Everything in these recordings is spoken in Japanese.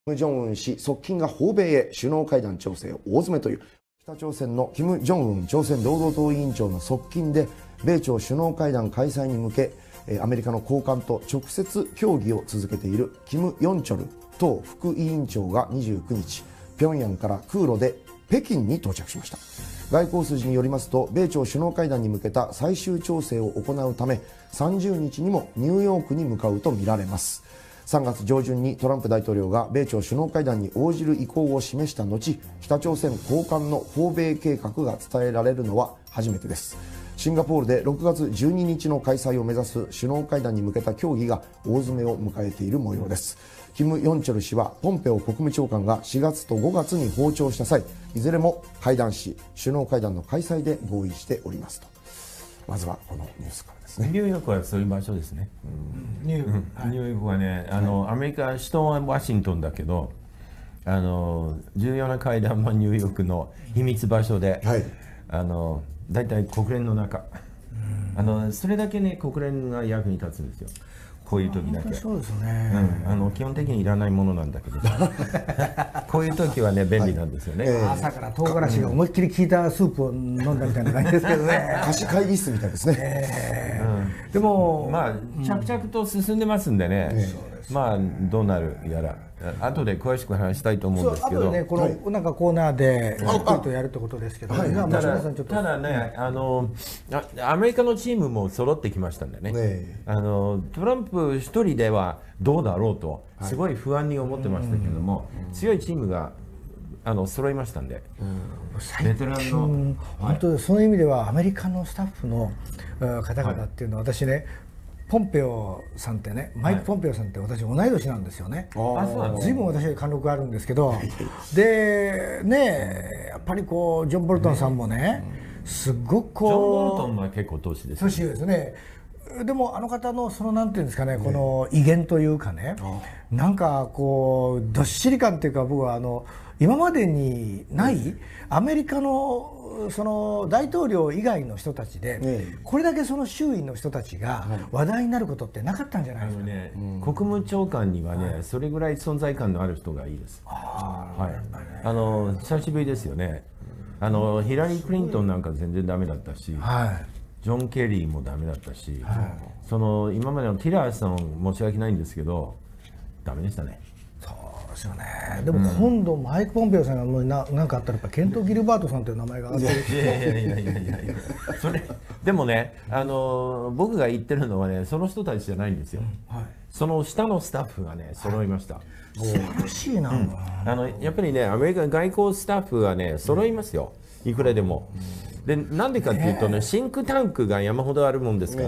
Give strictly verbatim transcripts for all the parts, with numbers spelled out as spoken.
金正恩氏側近が訪米へ首脳会談調整を大詰めという、北朝鮮の金正恩朝鮮労働党委員長の側近で米朝首脳会談開催に向けアメリカの高官と直接協議を続けているキム・ヨンチョル党副委員長がにじゅうくにち、平壌から空路で北京に到着しました。外交筋によりますと、米朝首脳会談に向けた最終調整を行うためさんじゅうにちにもニューヨークに向かうとみられます。さんがつ上旬にトランプ大統領が米朝首脳会談に応じる意向を示した後、北朝鮮高官の訪米計画が伝えられるのは初めてです。シンガポールでろくがつじゅうににちの開催を目指す首脳会談に向けた協議が大詰めを迎えている模様です。キム・ヨンチョル氏はポンペオ国務長官がしがつとごがつに訪朝した際、いずれも会談し首脳会談の開催で合意しておりますと。まずはこのニュースからですね。 ニューヨークはそういう場所ですね。うん、ニューヨーク、はい、ニューヨークはね、あの、はい、アメリカ首都はワシントンだけど、あの重要な会談はニューヨークの秘密場所で、はい、あの大体国連の中、あのそれだけね国連が役に立つんですよ。こういう時だけ。 そうですね。 うん、あの基本的にいらないものなんだけど、こういう時はね便利なんですよね。 はい、えー、朝から唐辛子が思いっきり効いたスープを飲んだみたいな感じですけどね。 貸し会議室みたいですね。 えーうん、でもまあ着々と進んでますんでね。えー、まあどうなるやら。後で詳しく話したいと思うんですけど、 そう、後でねこの、はい、なんかコーナーでゆっくりとやるってことですけど、はい、 ただただね、あのアメリカのチームも揃ってきましたんでね、ね、あのトランプ一人ではどうだろうとすごい不安に思ってましたけども、はい、強いチームがあの揃いましたんで、 ベテランの本当にその意味ではアメリカのスタッフの方々っていうのは、私ねポンペオさんってね、マイク・ポンペオさんって私同い年なんですよね。ずいぶん私は貫禄あるんですけど、でね、やっぱりこうジョン・ボルトンさんもね、すっごくこうジョン・ボルトンは結構年ですね。 年ですね。でもあの方のそのなんていうんですかね、この威厳というかね、なんかこうどっしり感っていうか、僕はあの今までにないアメリカのその大統領以外の人たちでこれだけその周囲の人たちが話題になることってなかったんじゃないですか。 ね、国務長官にはねそれぐらい存在感のある人がいいです。はい、あの久しぶりですよね。あのヒラリー・クリントンなんか全然ダメだったし、はい、ジョン・ケリーもダメだったし、はい、その今までのティラーさん申し訳ないんですけどダメでしたね。 そうですよね。でも今度マイク・ポンペオさんがもうな何かあったらやっぱケント・ギルバートさんという名前が挙がってる。 いやいやいやいやいやいやそれでもね、あの僕が言ってるのはねその人たちじゃないんですよ。はい、その下のスタッフがね揃いました。 素晴らしいな。うん、 あのやっぱりねアメリカ外交スタッフがね揃いますよ。いくらでも。でなんでかっていうとね、シンクタンクが山ほどあるもんですから、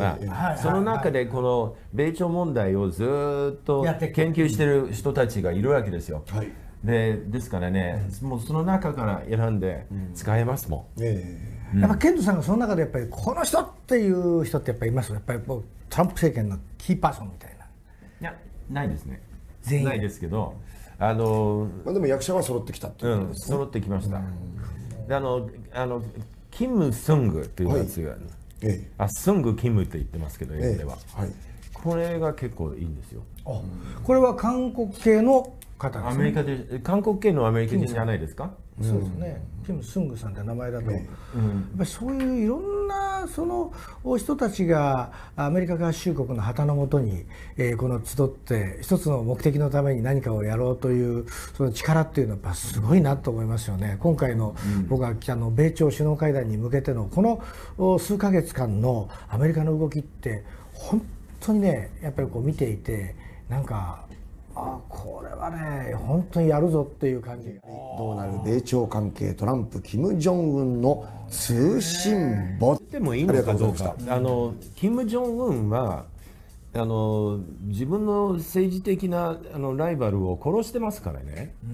その中でこの米朝問題をずっと研究してる人たちがいるわけですよ。はい、でですからね、もうその中から選んで使えますもん。 うん、やっぱケントさんがその中でやっぱりこの人っていう人ってやっぱりいます。やっぱりトランプ政権のキーパーソンみたいな。 いやないですね。全員ないですけど、あのまあでも役者は揃ってきたっていうことですね。 うん、揃ってきました。であのあのキム・スングというやつが、はい、ええ、あスング・キムって言ってますけど英語では、ええ、はい、これが結構いいんですよ。 あ、これは韓国系の方ですね。 アメリカで韓国系のアメリカ人じゃないですか。 そうですね。キム・スングさんって名前だと、やっぱりそういういろんなその人たちがアメリカ合衆国の旗の下に、えー、この集って一つの目的のために何かをやろうというその力っていうのはやっぱすごいなと思いますよね。今回の僕が来たの米朝首脳会談に向けてのこの数ヶ月間のアメリカの動きって本当にね、やっぱりこう見ていてなんか。あ、これはね本当にやるぞっていう感じが。 どうなる米朝関係、トランプ金正恩の通信簿でもいいのかどうか。あの金正恩はあの自分の政治的なあのライバルを殺してますからね。うん、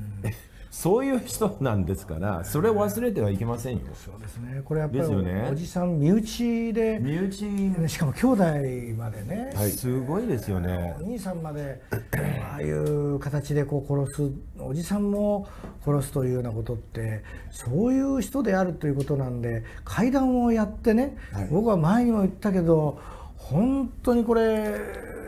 そういう人なんですからそれを忘れてはいけませんよ。 そうですね。これやっぱりおじさん身内で身内しかも兄弟までね、 はい、すごいですよね。 お兄さんまでああいう形でこう殺す、おじさんも殺すというようなことってそういう人であるということなんで、会談をやってね、はい、僕は前にも言ったけど本当にこれ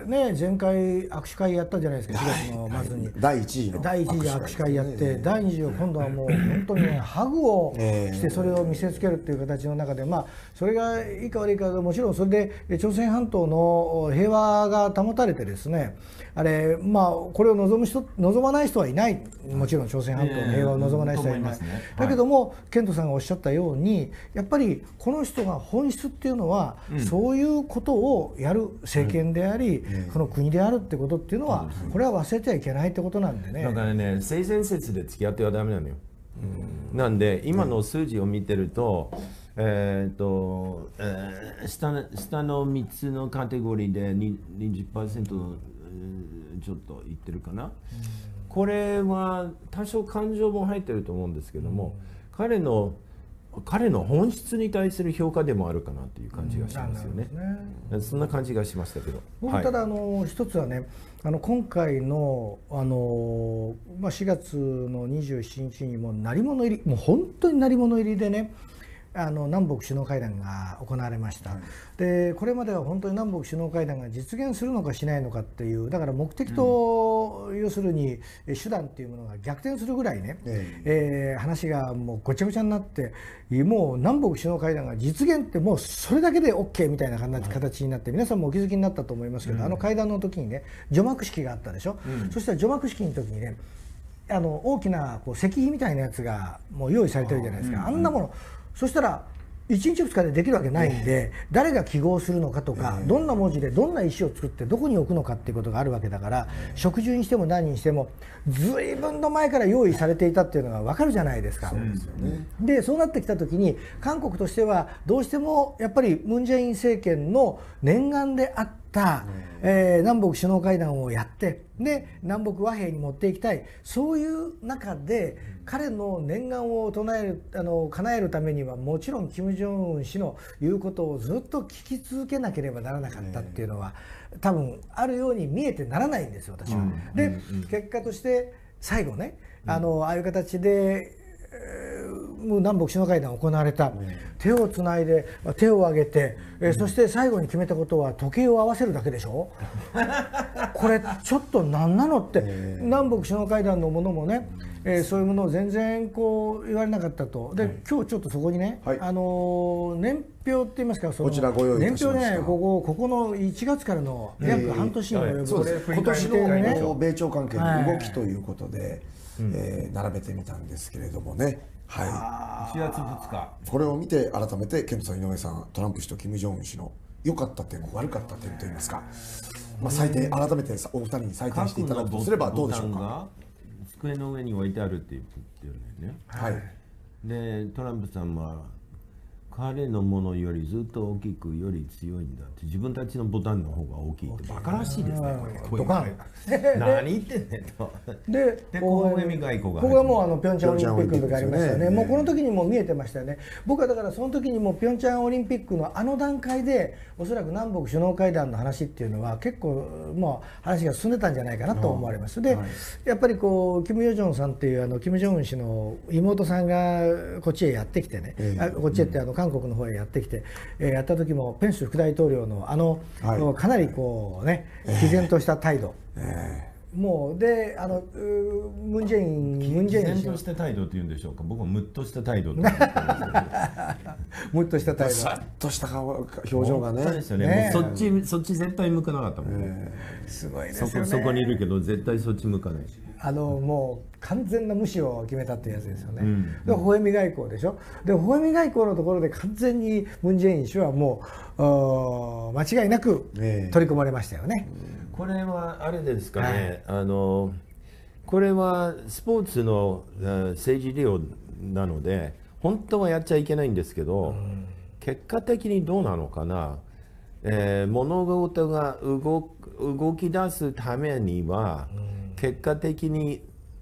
ね、前回握手会やったじゃないですか、しがつの末に。 だいいち次のだいいち次握手会やって、だいに次を今度はもう本当にね、ハグをしてそれを見せつけるっていう形の中で、まあそれがいいか悪いか、もちろんそれで朝鮮半島の平和が保たれてですね、あれまあこれを望む人望まない人はいない、もちろん朝鮮半島の平和を望まない人はいない、だけどもケントさんがおっしゃったように、やっぱりこの人が本質っていうのは、うん、そういうことをやる政権であり、うん、この国であるってことっていうのは、うん、これは忘れてはいけないってことなんでね。 だからね、性善説で付き合ってはダメなのよ。うん、なんで今の数字を見てると、えーとえー、下, 下のみっつのカテゴリーで にじゅっパーセント、えー、ちょっといってるかな、うん、これは多少感情も入ってると思うんですけども、うん、彼の彼の本質に対する評価でもあるかなという感じがしますよね。うん、そんな感じがしましたけど。 僕ただあの一つはね、あの今回のあのまあしがつのにじゅうしちにちにも鳴り物入り、もう本当に鳴り物入りでね。あの南北首脳会談が行われました、はい、でこれまでは本当に南北首脳会談が実現するのかしないのかっていう、だから目的と、うん、要するに手段っていうものが逆転するぐらいね、えええー、話がもうごちゃごちゃになって、もう南北首脳会談が実現ってもうそれだけで OK みたいな形になって、皆さんもお気づきになったと思いますけど、うん、あの会談の時にね除幕式があったでしょ、うん、そしたら除幕式の時にね、あの大きなこう石碑みたいなやつがもう用意されてるじゃないですか、あんなもの、そしたらいちにちふつかでできるわけないんで、誰が記号するのかとか、どんな文字でどんな石を作ってどこに置くのかっていうことがあるわけだから、植樹にしても何にしても随分の前から用意されていたっていうのが分かるじゃないですか。そうですよね。でそうなってきた時に、韓国としてはどうしてもやっぱりムン・ジェイン政権の念願であった、えー、南北首脳会談をやって、で南北和平に持っていきたい、そういう中で彼の念願を唱えるあの叶えるためには、もちろん金正恩氏の言うことをずっと聞き続けなければならなかったっていうのは、多分あるように見えてならないんですよ、私は。で結果として最後ね、あのああいう形でもう南北首脳会談が行われた、うん、手をつないで手を挙げて、えー、そして最後に決めたことは時計を合わせるだけでしょこれちょっと何なのって、えー、南北首脳会談のものもね、えー、そういうものを全然こう言われなかったと。で、はい、今日ちょっとそこにね、はい、あのー、年表って言いますか、そのこちらご用意いたしました。 年表ね、ここここのいちがつからの約半年に及ぶ、 そうです、今年の、ね、米朝関係の動きということで、はい、えー、並べてみたんですけれどもね。 はい、しがつふつか、 これを見て改めてケントさん、井上さん、トランプ氏と金正恩氏の良かった点悪かった点といいますか、まあ、採点改めてお二人に採点していただくとすればどうでしょうか。 机の上に置いてあるって言ってるんだよね。はい、でトランプさんは彼のものよりずっと大きくより強いんだって、自分たちのボタンの方が大きいってバカらしいですね。これドカン何言ってんねんと。で微笑み外交が、 ここはもうあのピョンチャンオリンピックの時ありましたよね。もうこの時にも見えてましたよね。僕はだからその時にもピョンチャンオリンピックのあの段階でおそらく南北首脳会談の話っていうのは結構もう話が進んでたんじゃないかなと思われます。でやっぱりこうキム・ヨジョンさんっていうあのキム・ジョンウン氏の妹さんがこっちへやってきてね、あこっちへってあの韓国の方へやってきて、えー、やった時もペンス副大統領のあの、はい、かなりこうね毅然とした態度、えー、もうであのムン・ジェインムン・ジェイン氏毅然とした態度って言うんでしょうか。僕はムッとした態度って言ってるんですムッとした態度、 さっとした顔表情がね。 そうですよね。ね、もうそっちそっち絶対向かなかったもん、 えー、すごいですよね。 そこそこにいるけど絶対そっち向かないし、 あのもう完全な無視を決めたっていうやつですよね。うん、で微笑み外交でしょ。で微笑み外交のところで完全にムン・ジェイン氏はもう間違いなく取り込まれましたよね。 えー、これはあれですかね、はい、あのこれはスポーツの政治利用なので本当はやっちゃいけないんですけど、うん、結果的にどうなのかな、えー、物事が 動, 動き出すためには、うん、結果的に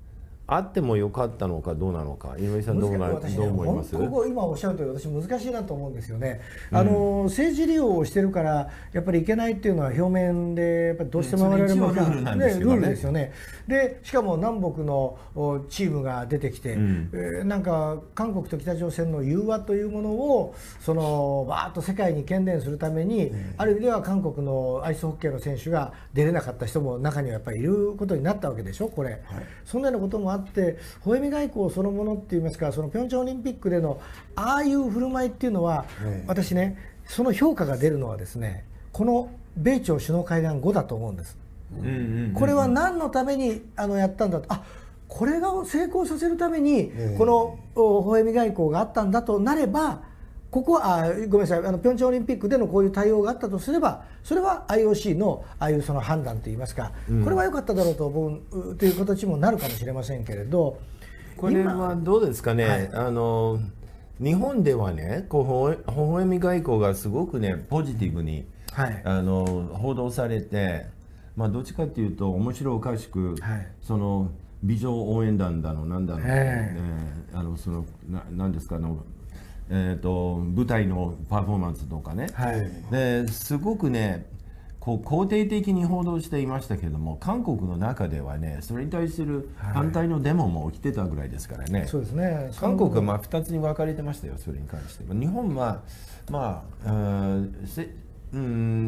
あってもよかったのかどうなのか、井上さんどうな、 私ね、 どう思います？ ここ今おっしゃるとおり、私難しいなと思うんですよね。うん、あの政治利用をしてるからやっぱりいけないっていうのは表面でやっぱりどうしても我々も、 うん、ルールなんですけどね。 ルールですよね。でしかも南北のチームが出てきて、うん、えー、なんか韓国と北朝鮮の融和というものをそのバーッと世界に喧伝するために、うん、ある意味では韓国のアイスホッケーの選手が出れなかった人も中にはやっぱりいることになったわけでしょ、これ。はい、そんなようなこともあって、微笑み外交そのものっていいますか、そのピョンチャンオリンピックでのああいう振る舞いっていうのは、ええ、私ね、その評価が出るのはですね、この米朝首脳会談後だと思うんです。これは何のためにあのやったんだと、あ、これが成功させるためにこの微笑み外交があったんだとなれば、ここはあごめんなさい、あのピョンチャンオリンピックでのこういう対応があったとすれば、それは アイオーシー のああいうその判断といいますか、うん、これは良かっただろうと思うという形もなるかもしれませんけれど、 これはどうですかね、はい、あの日本ではね、こう微笑み外交がすごくねポジティブに、はい、あの報道されて、まあ、どっちかというと面白おかしく、はい、その美女応援団だのなんだの、ね、あのそのななんですかの。えー、と舞台のパフォーマンスとかね、はい、ですごくねこう肯定的に報道していましたけれども、韓国の中ではねそれに対する反対のデモも起きてたぐらいですからね、はい、そうですね、韓国はまあふたつに分かれてましたよ、それに関して。日本は、まあ、あせうん、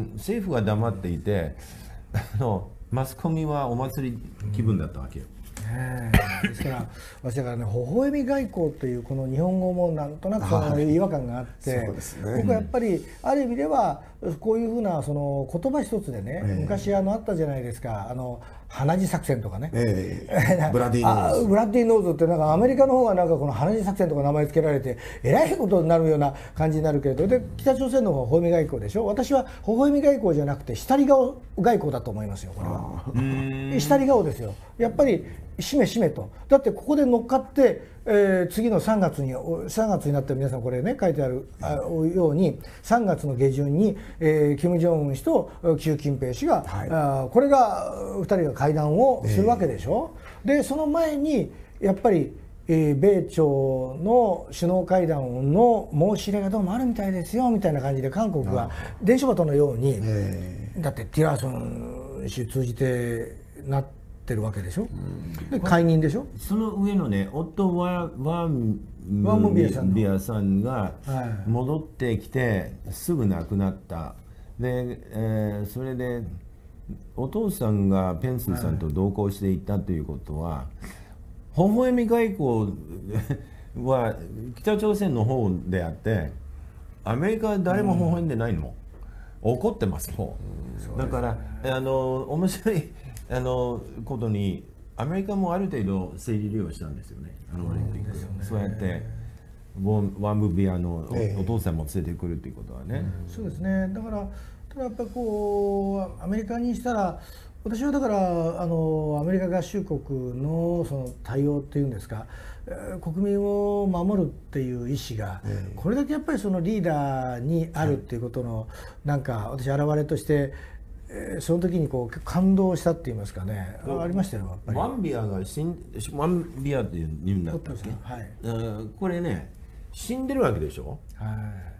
政府が黙っていてあのマスコミはお祭り気分だったわけよ。 ね、ですから私だからね、微笑み外交というこの日本語もなんとなくその違和感があって、はい、僕はやっぱりある意味ではこういうふうなその言葉一つでね、えー、昔あのあったじゃないですか、あの鼻血作戦とかね、えー、ブラディーノーズブラディーノーズってなんかアメリカの方がなんかこの鼻血作戦とか名前付けられてえらいことになるような感じになるけれど、で北朝鮮の方は微笑み外交でしょ。私は微笑み外交じゃなくて下り顔外交だと思いますよ、これは。下り顔ですよ、やっぱりしめしめと。だってここで乗っかって、えー、次のさんがつにさんがつになって皆さんこれね書いてあるようにさんがつの下旬に、えー、金正恩氏と習近平氏が、はい、あこれがふたりが会談をするわけでしょ、えー、でその前にやっぱり、えー、米朝の首脳会談の申し入れがどうもあるみたいですよみたいな感じで韓国が伝書鳩のように、えー、だってティラーソン氏通じてなっててるわけでしょ、うん、で解任でしょ。 その上のね、オット・ワンムビアさんが戻ってきてすぐ亡くなった。で、えー、それでお父さんがペンスさんと同行していたということは、微笑み外交は北朝鮮の方であって、アメリカは誰も微笑んでないの、うん、怒ってますもん。だからあの面白いあのことにアメリカもある程度政治利用したんですよね、あのオリンピック。そう、ね、そうやってワンブビアの お,、えー、お父さんも連れてくるということはね、 うん、そうですね。だからただやっぱりこうアメリカにしたら、私はだからあのアメリカ合衆国のその対応っていうんですか、国民を守るっていう意思がこれだけやっぱりそのリーダーにあるっていうことのなんか私現れとしてその時にこう感動したって言いますかね、ありましたよやっぱり。 ワンビアが死んワンビアっていうんだったっけ、はい、これね死んでるわけでしょ、はい、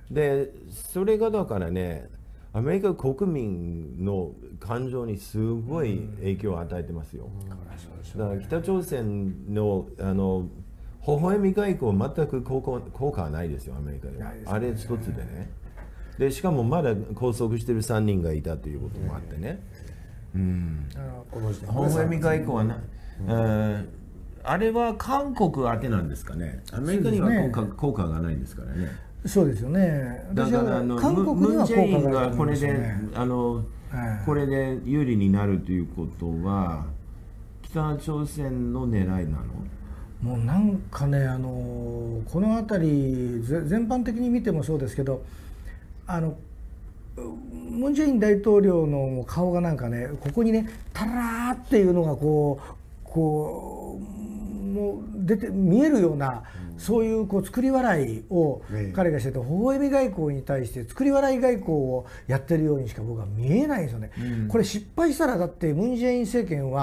でそれがだからねアメリカ国民の感情にすごい影響を与えてますよ、うん、だから北朝鮮のあの微笑み外交全く効果、効果はないですよアメリカでは、ね、あれ一つでね。でしかもまだ拘束しているさんにんがいたということもあってね、うん、微笑み外交はな、うん、あれは韓国宛てなんですかね。アメリカには効果、ね、効果がないんですからね。 そうですよね。 だからあの韓国には効果がこれであの、これで有利になるということは北朝鮮の狙いなの？ もうなんかね、あのこの辺り全般的に見てもそうですけど、あのムン・ジェイン大統領の顔がなんかね、ここにねタラーっていうのがこうこうもう出て見えるような、うん、そういうこう作り笑いを彼がしてて、微笑み外交に対して作り笑い外交をやってるようにしか僕は見えないんですよね、うん、これ失敗したらだってムン・ジェイン政権は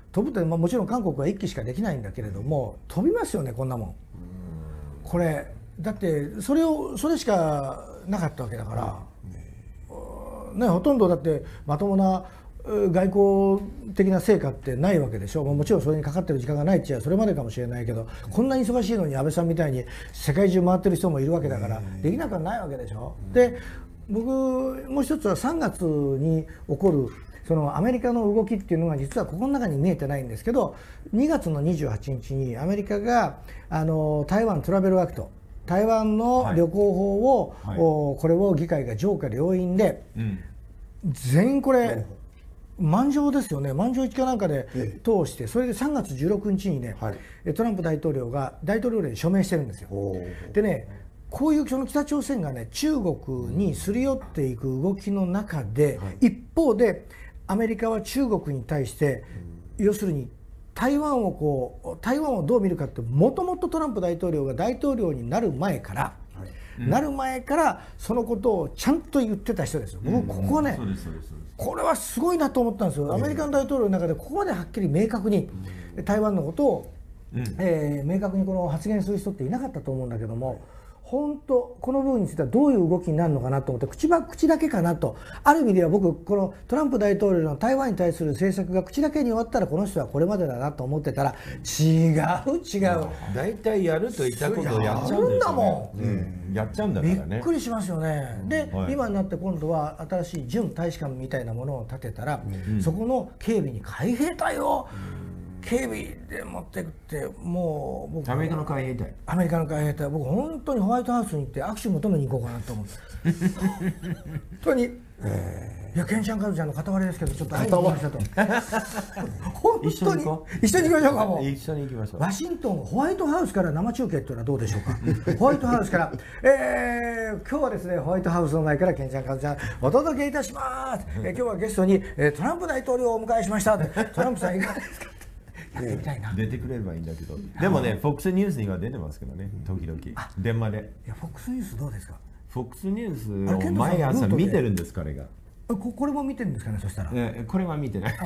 飛ぶって、まあ、もちろん韓国はいっきしかできないんだけれども、飛びますよねこんなもん。これだってそれをそれしかなかったわけだから、ね、ほとんどだってまともな外交的な成果ってないわけでしょ。もちろんそれにかかってる時間がないっちゃそれまでかもしれないけど、こんなに忙しいのに安倍さんみたいに世界中回ってる人もいるわけだからできなくはないわけでしょ。で僕もう一つはさんがつに起こるそのアメリカの動きっていうのが実はここの中に見えてないんですけど、にがつのにじゅうはちにちにアメリカがあの台湾トラベルアクト、台湾の旅行法を、はいはい、これを議会が上下両院で、うん、全員これ満場ですよね。満場一致かなんかで通して、それでさんがつじゅうろくにちにね、はい、トランプ大統領が大統領令に署名してるんですよ。でね、こういうその北朝鮮がね中国にすり寄っていく動きの中で、はい、一方でアメリカは中国に対して、うん、要するに台湾をこう台湾をどう見るかって、もともとトランプ大統領が大統領になる前から、はいうん、なる前からそのことをちゃんと言ってた人ですよ。僕ここはね、うん、これはすごいなと思ったんですよ。アメリカの大統領の中でここまではっきり明確に台湾のことを、うんえー、明確にこの発言する人っていなかったと思うんだけども、本当この部分についてはどういう動きになるのかなと思って、口ば口だけかなと、ある意味では僕このトランプ大統領の台湾に対する政策が口だけに終わったらこの人はこれまでだなと思ってたら、違う違う、 大体やると言ったことをやっちゃうんですよね。うん、やっちゃうんだからね。 びっくりしますよね。で、はい、今になって今度は新しい準大使館みたいなものを建てたら、うん、そこの警備に海兵隊を、うん警備で持っていくって、もう僕アメリカの海兵隊アメリカの海兵隊僕本当にホワイトハウスに行って握手求めに行こうかなと思って本当に、えー、いやケンちゃんカズちゃんの片割れですけどちょっと会いに行きましたと本当に一緒に行きましょうか。もう一緒に行きましょう。 ワシントンホワイトハウスから生中継っていうのはどうでしょうかホワイトハウスから、えー、今日はですねホワイトハウスの前からケンちゃんカズちゃんお届けいたします、えー、今日はゲストに、えー、トランプ大統領をお迎えしましたトランプさんいかがですかやってみたいな。 出てくれればいいんだけど、でもね、フォックスニュースには出てますけどね、時々電話で。 いや、フォックスニュースどうですか。 フォックスニュースを毎朝見てるんです、彼が。 ここれも見てるんですかね、そしたら。 ね、これは見てない。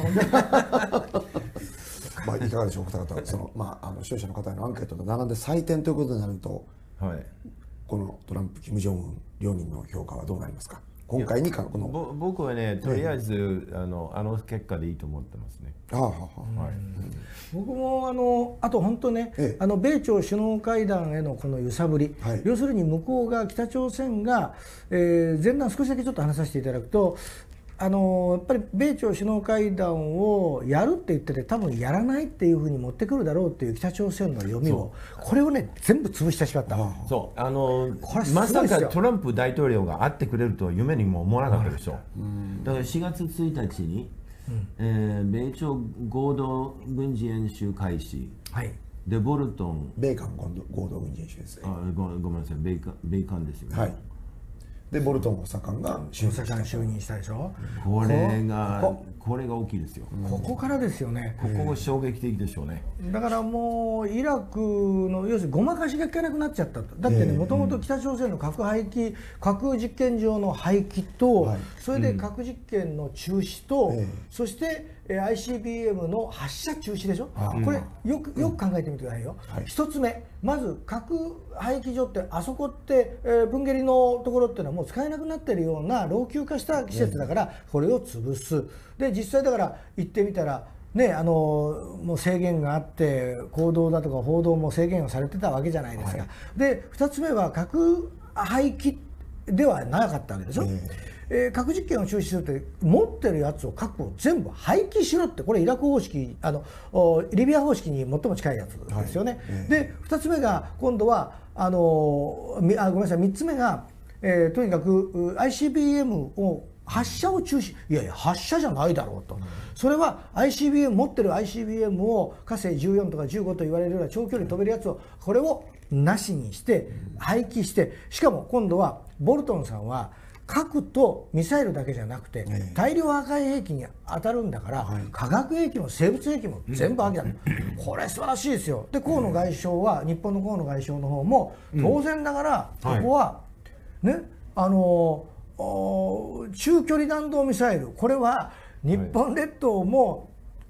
まあいかがでしょう、お二方、そのまああの視聴者の方へのアンケートと並んで採点ということになると、はい、このトランプ、キム・ジョンウン両人の評価はどうなりますか。今回にかこの僕はね、とりあえず、えー、あのあの結果でいいと思ってますね。ああはは、はい、 僕もあのあと本当ね、ええ、あの米朝首脳会談へのこの揺さぶり、はい、要するに向こうが北朝鮮が、えー、前段少しだけちょっと話させていただくと。あのやっぱり米朝首脳会談をやるって言ってて多分やらないっていうふうに持ってくるだろうっていう北朝鮮の読みをこれをね全部潰してしまった。 そうあのまさかトランプ大統領が会ってくれるとは夢にも思わなかったでしょ。だからしがつついたちに、うんえー、米朝合同軍事演習開始、はい、でボルトン米韓合同軍事演習ですね。 あ ご, ごめんなさい米韓米韓ですよね。はいでボルトン補佐官が就任したでしょ。 これがここれが大きいですよ。 ここからですよね。 ここが衝撃的でしょうね。 だからもうイラクの要するにごまかしが効かなくなっちゃったと。だってねもともと北朝鮮の核廃棄核実験場の廃棄と、はい、それで核実験の中止と、うん、そしてアイシービーエム の発射中止でしょ。うん、これよくよく考えてみてくださいよ。うんはい、一つ目まず核廃棄所ってあそこって、えー、プンゲリのところっていうのはもう使えなくなっているような老朽化した施設だからこれを潰す。で実際だから行ってみたらねあのもう制限があって行動だとか報道も制限をされてたわけじゃないですか。はい、でふたつめは核廃棄ではなかったわけでしょ。えーえー、核実験を中止するって持ってるやつを核を全部廃棄しろってこれイラク方式あのリビア方式に最も近いやつですよね。はいえー、でふたつめが今度はあのあごめんなさいみっつめが、えー、とにかく アイシービーエム を発射を中止いやいや発射じゃないだろうと、うん、それは アイシービーエム 持ってる アイシービーエム を火星じゅうよんとかじゅうごと言われるような長距離飛べるやつをこれをなしにして廃棄してしかも今度はボルトンさんは核とミサイルだけじゃなくて大量破壊兵器に当たるんだから、はい、化学兵器も生物兵器も全部破棄だ、うん、これ素晴らしいですよ。で河野外相は日本の河野外相の方も当然ながらここは、うん、ねあの中距離弾道ミサイルこれは日本列島も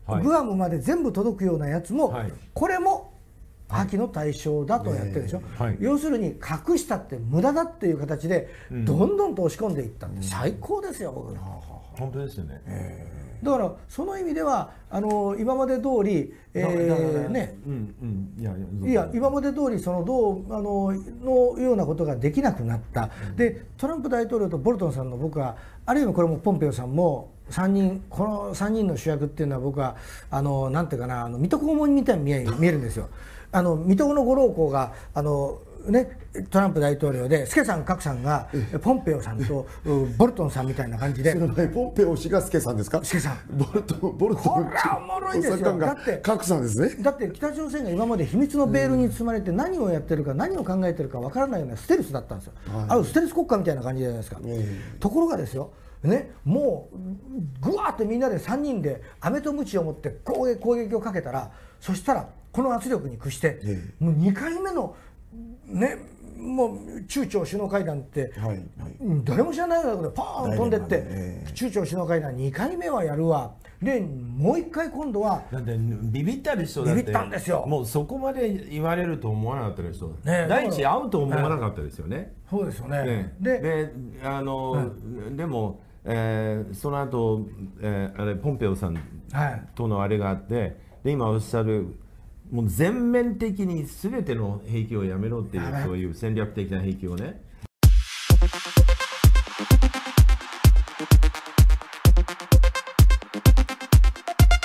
はい、 グアムまで全部届くようなやつも、 はい、 これも破棄の対象だとやってるでしょ、 はい、 要するに隠したって無駄だっていう形でどんどんと押し込んでいったって最高ですよ、僕ら。 本当ですよね。 だからその意味ではあの今まで通り、えー、ね、うんうん、いやいや今まで通りそのどうあののようなことができなくなった、うん、でトランプ大統領とボルトンさんの僕はあるいはこれもポンペオさんもさんにんこのさんにんの主役っていうのは僕はあのなんていうかなあの水戸黄門みたいに見え見えるんですよ。あの水戸のご老公があのね、トランプ大統領で、スケさん、カクさんがポンペオさんとボルトンさんみたいな感じで、 ポンペオ氏がスケさんですか？ スケさん、 ボルトン、ボルトン、 これはおもろいですよ。だってカクさんですね。 だって北朝鮮が今まで秘密のベールに包まれて何をやってるか何を考えてるかわからないようなステルスだったんですよ。はい、あるステルス国家みたいな感じじゃないですか。ところがですよ。ね、もうぐわーってみんなでさんにんで飴と鞭を持って攻撃攻撃をかけたら、そしたらこの圧力に屈して、もうにかいめのね、もう中朝首脳会談って、はいはい、誰も知らないようなことでパーン飛んでって、えー、中朝首脳会談にかいめはやるわでもういっかい今度はだってビビったでしょ。だってビビったんですよ。 もうそこまで言われると思わなかったでしょ、ね、第一会うと思わなかったですよね、 はい、そうですよね、 ねでであの、うん、でも、えー、その後、えー、あれポンペオさんとのあれがあって、はい、で今おっしゃるもう全面的に全ての兵器をやめろっていうそういう戦略的な兵器をね